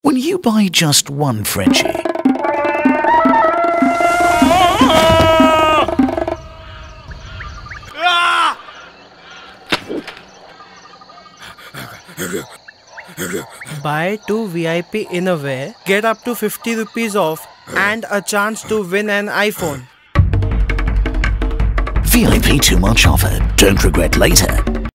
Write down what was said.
When you buy just one Frenchie, Buy 2 VIP Innerwear, get up to 50 rupees off and a chance to win an iPhone. VIP too much offer, don't regret later.